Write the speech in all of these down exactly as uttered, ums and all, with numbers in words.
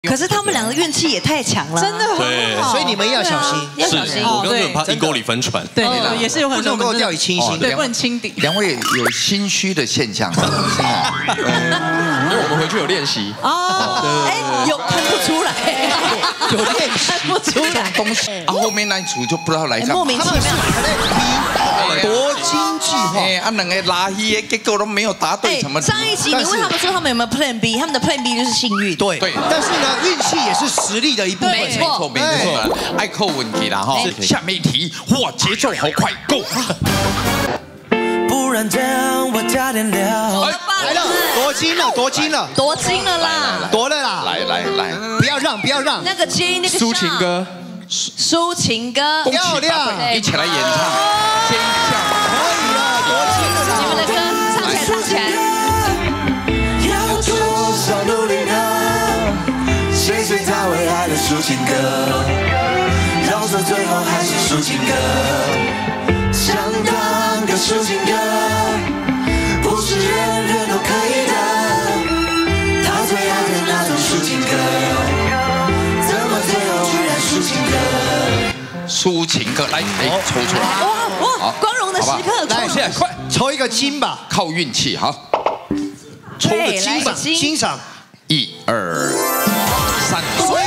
可是他们两个运气也太强了， 真的对， 所以你们要小心， 要小心。 我刚刚很怕阴沟里翻船， 对，也是有很多不能够掉以轻心， 对，不能轻敌。 两位有心虚的现象，是吗？ 因为我们回去有练习哦，哎，有看不出来， 有练习看不出来东西，啊，后面那一组就不知道来干嘛， 莫名其妙， 多经济化，哎，啊，两个拉稀，结果都没有答对什么。 上一集你问他们说他们有没有 Plan B， 他们的 Plan B 就是幸运。 对对，但是呢，运气也是实力的一部分。 没错， 没错，爱扣问题啦哈。下面一题，哇，节奏好快 ，Go！ 不然这样我加点料。 来了，夺金了，夺金了， 夺金了啦， 夺了啦！来来来，不要让，不要让。 那个接那个抒情歌， 抒情歌， 漂亮，一起来演唱，尖叫，可以了，夺金了啦！ 你们的歌唱起来，唱起来。 要多少努力呢？谁谁他未来的抒情歌，到时候最后还是抒情歌。想当个抒情歌，不是人人都可以的。他最爱的那种抒情歌，怎么最后居然抒情歌？ 抒情歌，来，哎，抽出来， 哇哇，光荣的时刻， 来，现在快抽一个金吧，靠运气，好，抽个金吧，欣赏，一二三，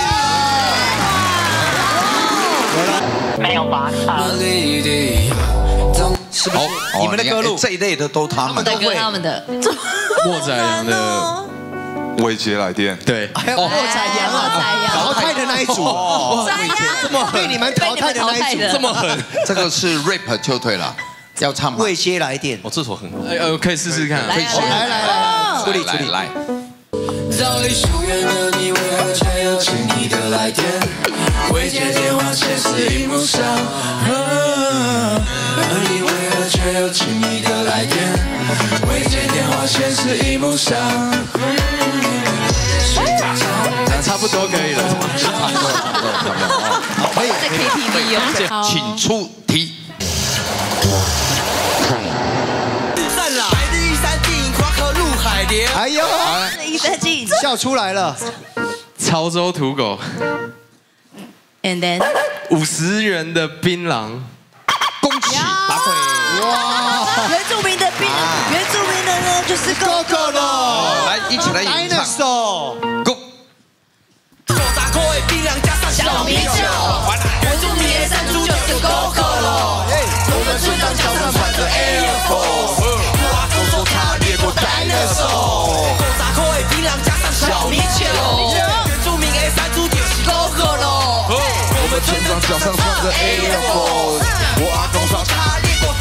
没有拔插。 好，你们的歌路这一类的都他们都会，他们的莫宰阳的未接来电， 对， 还有莫宰阳啊，淘汰的那一组，这么被你们淘汰的那一组， 这么狠， 这个是 rap 就对了，要唱吗？未接来电， 我这首很好，呃，可以试试看， 可以试，来来来，处理处理来。 早已疏远的你，为何却又轻易的来电？未接电话显示荧幕上，而你为何却又轻易的来电？未接电话显示荧幕上， 差不多可以了， 差不多差不多差不多，可以在 K T V 哦， 请出题。 赞啦！白日依山尽，花可入海莲。 哎呦， 一三进， 笑出来了。 潮州土狗 ，and then 五十元的槟榔， 恭喜答对！哇， 原住民的槟，原住民的呢就是 Coco 咯，来一起来演唱 ，Go！ 九大口的槟榔加上小米酒，原住民的山猪就是 Coco 咯。我们村长脚上穿着 Air Force， 我阿公说他猎过 dinosaur。九大口的槟榔加上小米酒，原住民的山猪就是 Coco 咯。我们村长脚上穿着 Air Force， 我阿公说他猎过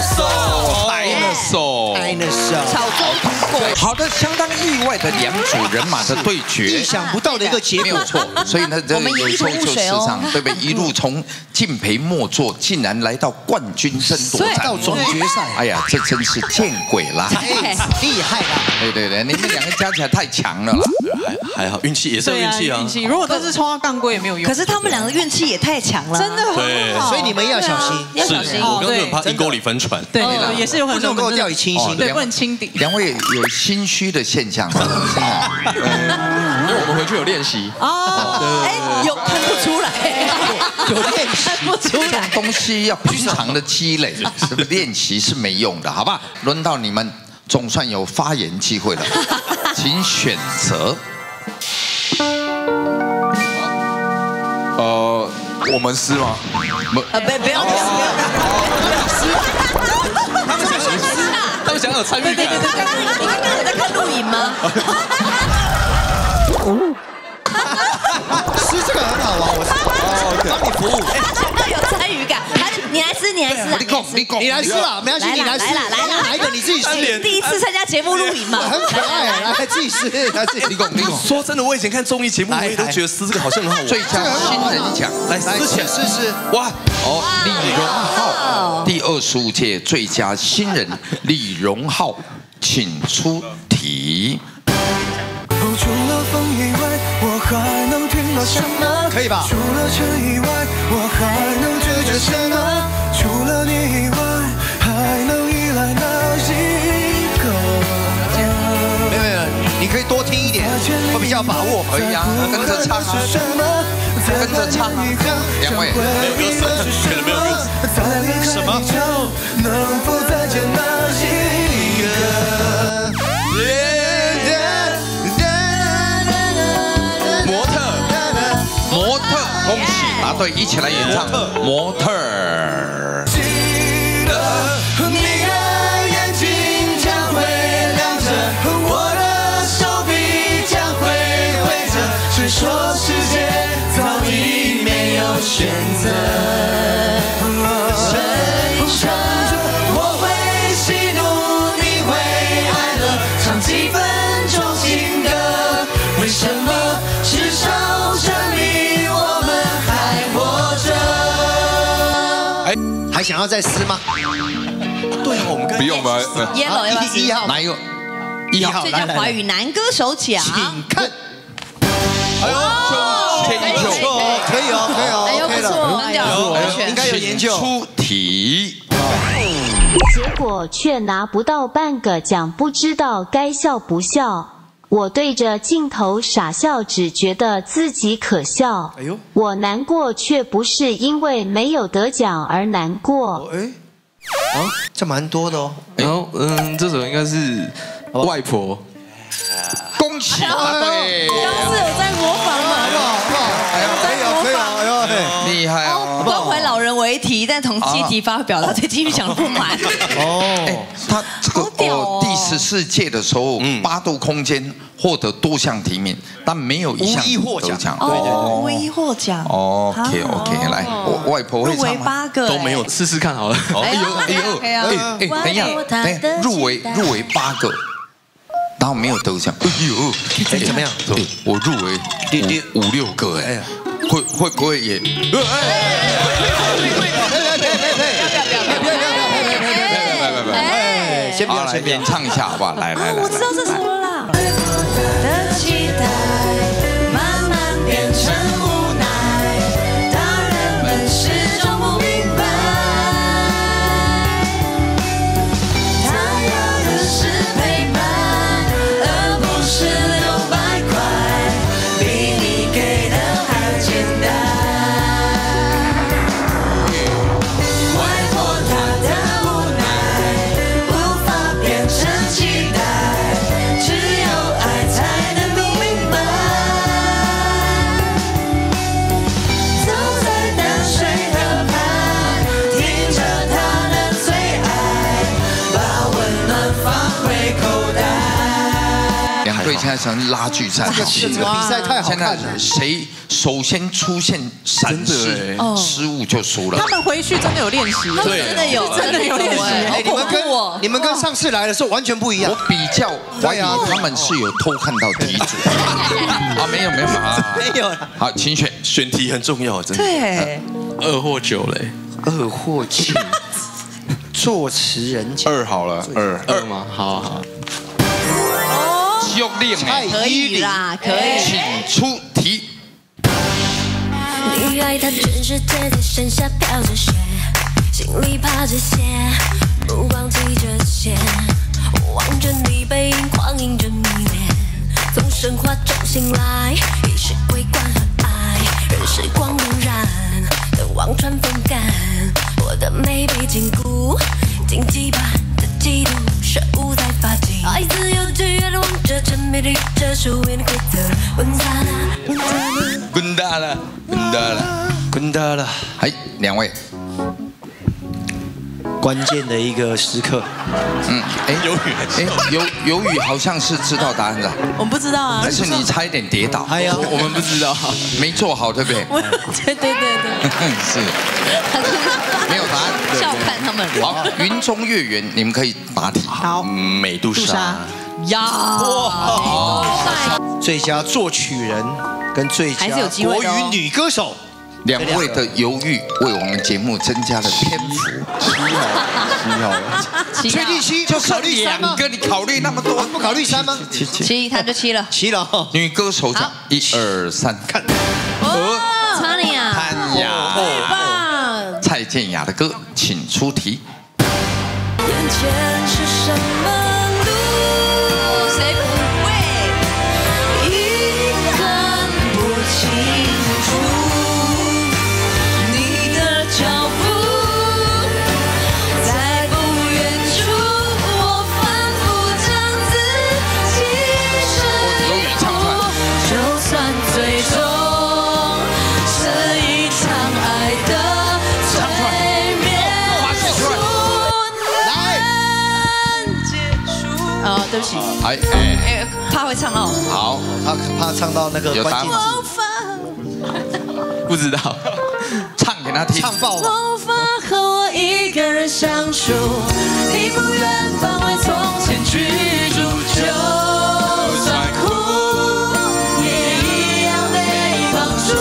dinosaur。dinosaur， 潮州土狗。 好的，相当意外的两组人马的对决，意想不到的一个结果，没有错。所以呢，这有时候就市场对不对？一路从敬陪末座，竟然来到冠军争夺战，到总决赛。哎呀，这真是见鬼啦！厉害啦！对对对，你们两个加起来太强了啦。 还还好，运气也是运气啊。 运气，如果都是冲到杠龟也没有用。 可是他们两个运气也太强了， 真的很好。 所以你们要小心，要小心。 我刚刚很怕阴沟里翻船， 对，也是有很多不能够掉以轻心， 对，不能轻敌。 两位有心虚的现象，是吗？ 因为我们回去有练习哦，哎，有看不出来， 有练习， 看不出来。 东西要平常的积累，是不是练习是没用的，好吧？轮到你们，总算有发言机会了，请选择。 呃，我们是吗？ 不，呃，不，不要，不要，不要， 他们想有他们想有参与感。 对对对，刚刚你刚刚有在看录影吗？ 吃这个很好玩，我是帮你服务。 他想要有参与感，他你来吃，你来吃， 你讲，你讲，你来吃啊，没关系，你来吃， 来啦，来啦， 哪一个你自己吃？ 第一次参加节目录影嘛， 很可爱，来自己吃，来自己。你讲，你讲。 说真的，我以前看综艺节目，我也都觉得撕这个好像很好玩。 最佳新人奖，来撕起来试试。哇，哦，李荣浩，第二十五届最佳新人李荣浩，请出题。 除了风以外，我还能听到什么？ 可以吧？ 除了尘以外，我还能拒绝什么？除了你以外，还能依赖哪一个？ 没有没有，你可以。 多听一点，会比较有把握。 可以啊，跟着唱啊，跟着唱啊，两位没有歌词，可能没有歌词。 什么？ 能否再见那一个？ 模特，模特，恭喜答对，一起来演唱模特。 记得你的眼睛将会亮着，我的手臂将会挥着，谁说世界早已没有选择？谁说我会喜怒，你会哀乐，唱几分钟情歌？为什么至少证明我们还活着？ 哎，还想要再撕吗？ 对啊，我们不用吧？ Yellow 要不要撕？ 一号哪一个？一号最佳华语男歌手奖， 请看。 哎呦，天一不错哦，可以哦，可以哦， 哎呦 OK 不错， 了， 很屌， 应该有研究。 出题。 结果却拿不到半个奖，不知道该笑不笑。我对着镜头傻笑，只觉得自己可笑。 哎呦， 我难过却不是因为没有得奖而难过。 哎，啊，这蛮多的哦。 然后嗯，这首应该是外婆。 恭喜答对， 刚刚是有在模仿吗？ 哎呦，可以哦，可以哦，哎呦，嘿。 厉害哦！ 关怀老人为题，但同议题发表了对金曲奖的不满。 哦， 他这个好屌哦第十四届的时候，八度空间获得多项提名，但没有一项无一获奖得奖。 哦，唯一获奖。 OK OK，来，我外婆会入围唱吗？ 八个都没有，试试看好了。 哎呦哎呦可以啊哎哎，等一下，等一下，入围入围八个，然后没有得奖。哎呦， 哎怎么样？ 哎，我入围五五六个哎，会会不会也？ 哎，先不要， 好，来先不要演。唱一下好不好？来来来， 我知道这首了啦。 的期待慢慢变成无奈，当人们始终不明白，他要的是陪伴，而不是六百块，比你给的还简单。外婆她的无奈无法变成期待，只有爱才能明白。走在淡水河畔，听着她的最爱，把温暖放回口袋。 两队现在成拉锯战， 这个这个比赛太好现在看了。 谁首先出现闪失真失误就输了他。们回去真的有练习， 他们真的有， 真的有练习。 哎，你们跟我你们跟上次来的时候完全不一样我。比较怀疑他们是有偷看到题组啊，没有没有啊， 没有了， 好，请选。 选题很重要，真的。 对， 二或九嘞？ 二或七，作词人奖。 二好了，二二吗？好好。 用练哎， 可以啦，可以。 请出题。 你爱他，全世界在山下飘着雪，心里怕着些，目光记着些，望着你背影，狂饮着迷恋，从神话中醒来，已是桂冠和爱，任时光荏苒，等望穿风干，我的美被禁锢，荆棘般的嫉妒，射舞在发际，爱自由剧院的王者，沉迷于这输赢的规则，问他呢？ 滚蛋了，滚蛋了， 滚蛋了！ 哎，两位， 关键的一个时刻， 嗯，哎， 犹豫还是哎，犹犹豫好像是知道答案的， 我们不知道啊还，是你差一点跌倒？ 哎呀， 我们不知道。 没做好，对不对？ 我对对对对， 是，没有答案。 笑看他们。 好，云中月圆，你们可以答题。 好， 美杜莎杜莎。 呀， 最佳作曲人跟最佳还是有机会国的哦语女歌手， 两位的犹豫为我们节目增加了篇幅。 七好，七好了， 七确定七就考虑三吗？ 两个，你考虑那么多， 不考虑三吗？ 七七。 七，他就七了。 齐了哈， 女歌手奖好， 一二三，看。 哦，查理亚， 潘雅最棒。 蔡健雅的歌，请出题。 眼前是什么路？ 谁不会？ 哎哎， 哎，怕会唱哦。 好， 他怕唱到那个有答关案键字。 不知道， 唱给他听。 唱爆吧。 无法和我一个人相处，你不愿搬回从前居住，就算哭也一样被绑住。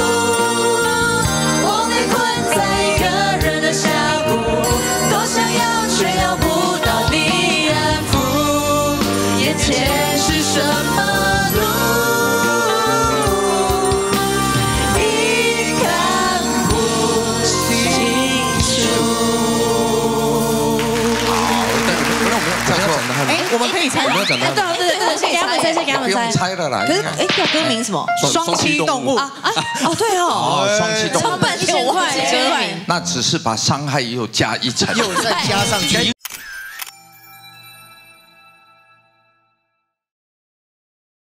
我被困在一个人的峡谷，多想要却要不到你安抚，眼前是什么路？已看不清楚。 哎，我们可以猜。 没有讲到。 对对对，先给他们猜，先给他不用们猜。 猜了啦。 可是哎，叫歌名什么？ 双栖动物啊啊哦，对哦， 哦，双栖动物， 成本一千块，一千块。 那只是把伤害又加一层。 又再加上去。